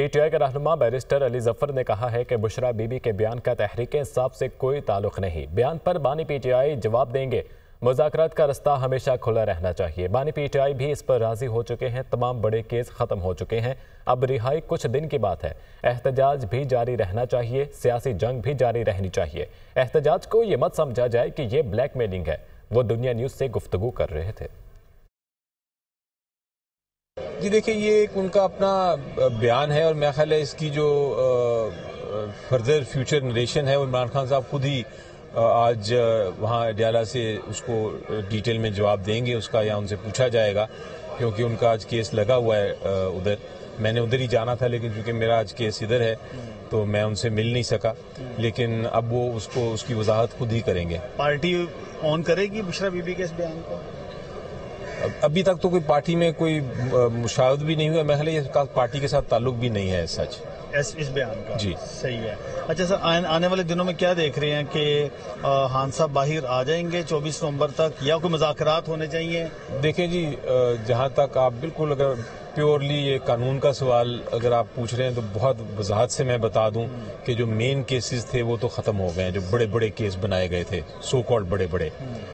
P T I کے رہنما barrister Ali Zafar نے کہا ہے کہ بشرا بی بی کے بیان کا تحریک انصاف سے کوئی تعلق نہیں۔ بیان پر بانی پی ٹی آئی جواب دیں گے۔ مذاکرات کا رستہ ہمیشہ کھلا رہنا چاہیے۔ بانی پی ٹی آئی بھی اس پر راضی ہو چکے ہیں۔ تمام بڑے کیس ختم ہو چکے ہیں۔ اب رہائی کچھ دن کی بات ہے۔ احتجاج بھی جاری رہنا چاہیے۔ سیاسی جنگ بھی جاری رہنی چاہیے۔ احتجاج کو یہ مت سمجھا جائے کہ یہ بلیک میلنگ ہے۔ وہ دنیا نیوز سے گفتگو کر رہے تھے۔ جی دیکھیں، یہ ایک ان کا اپنا بیان ہے اور میرا خیال ہے اس کی جو فردر فیوچر نریشن ہے وہ عمران خان صاحب خود ہی آج وہاں اڈیالہ سے اس کو ڈیٹیل میں جواب دیں گے اس کا، یا ان سے پوچھا جائے گا، کیونکہ ان کا آج کیس لگا ہوا ہے ادھر۔ میں نے ادھر ہی جانا تھا لیکن چونکہ میرا آج کیس ادھر ہے تو میں ان سے مل نہیں سکا، لیکن اب وہ اس کی وضاحت خود ہی کریں گے۔ پارٹی آن کرے گی بشرا بی بی کے اس بیان کو؟ ابھی تک تو کوئی پارٹی میں کوئی مشاہد بھی نہیں ہوا۔ میں خیال اس کا پارٹی کے ساتھ تعلق بھی نہیں ہے سچ اس بیان کا۔ جی صحیح ہے۔ اچھا سر، آنے والے دنوں میں کیا دیکھ رہے ہیں کہ خان صاحب باہر آ جائیں گے 24 نومبر تک، یا کوئی مذاکرات ہونے چاہیے؟ دیکھیں جی، جہاں تک آپ بالکل اگر پیورلی یہ قانون کا سوال اگر آپ پوچھ رہے ہیں تو بہت وضاحت سے میں بتا دوں کہ جو مین کیسز تھے وہ تو ختم ہو گئے ہیں، جو بڑے بڑے کیس بنائے گئے تھے، سو کالڈ بڑے بڑے